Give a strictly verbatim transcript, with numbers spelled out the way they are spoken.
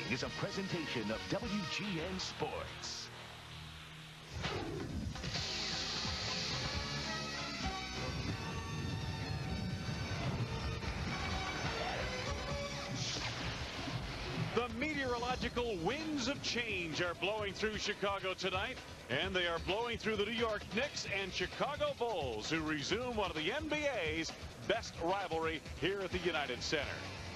is a presentation of W G N Sports. The meteorological winds of change are blowing through Chicago tonight, and they are blowing through the New York Knicks and Chicago Bulls, who resume one of the N B A's best rivalry here at the United Center.